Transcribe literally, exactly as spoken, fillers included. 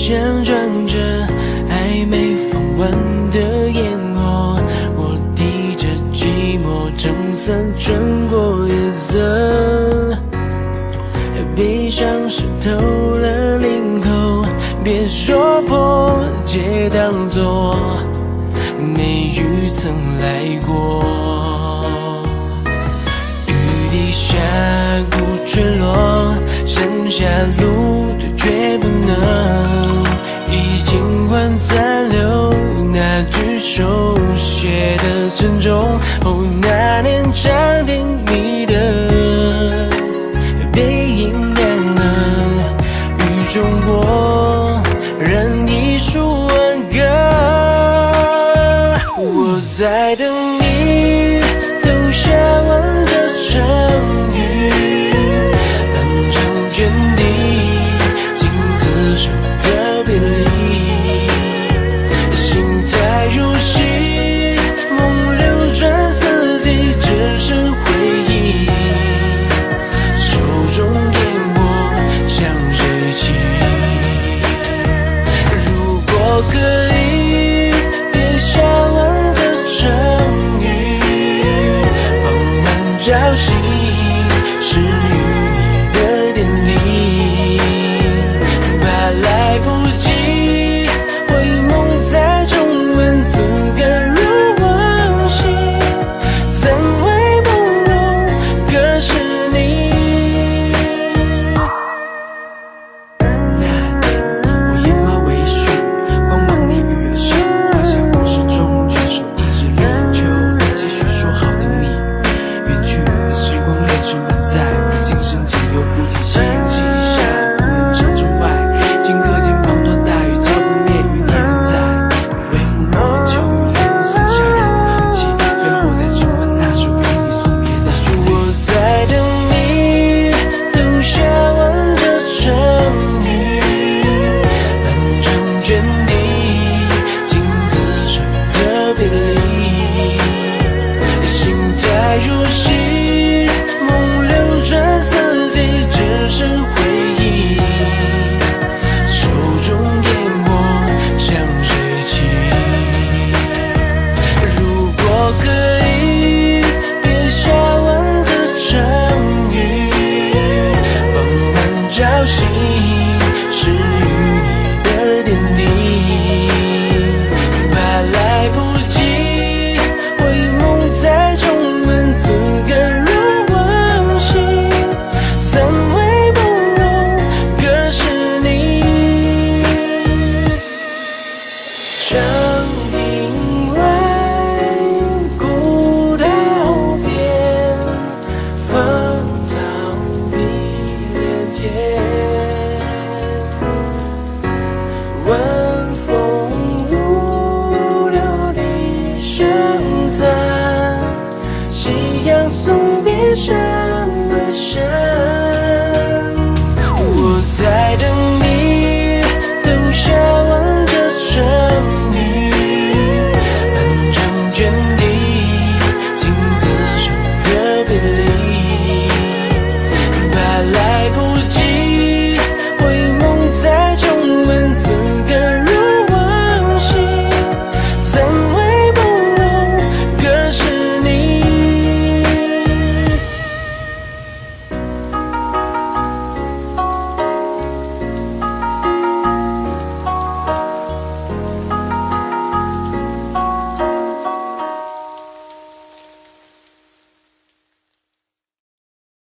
象征着还没放完的烟火，我提着寂寞撑伞穿过夜色，闭上湿透了领口，别说破，皆当作没雨曾来过。雨滴峡谷坠落，剩下路对决不能，已经换残留那句手写的珍重。哦，那年长亭你的背影亮了，雨中我任一束挽歌。我在等你，都向往这场雨，漫长卷地，镜子上的别离，心太如洗，梦流转四季，只是回忆，手中烟火像锐气。如果可以，别向往这场雨，放慢朝夕，是与你的典礼，怕来不及回眸，再重温此刻如往昔，怎会不容可是你。那年我烟花为序，光芒你越深，画下故事中举手一直力求的继续说好的你，远去的时光历史满载，今生仅有不及夕阳西下，无人长城外，顷刻间滂沱大雨浇不灭余年人在，帷幕落秋雨淋，剩下人痕迹，最后再重温那首与你送别的旋律。我在等你，都向往这场雨，漫长卷地，镜子上的别离，心太如洗，梦流转四季，只是回忆，手中烟火像锐气。如果可以，别向往这场雨，放慢朝夕，是与你的典礼，怕来不及回眸，再重温此刻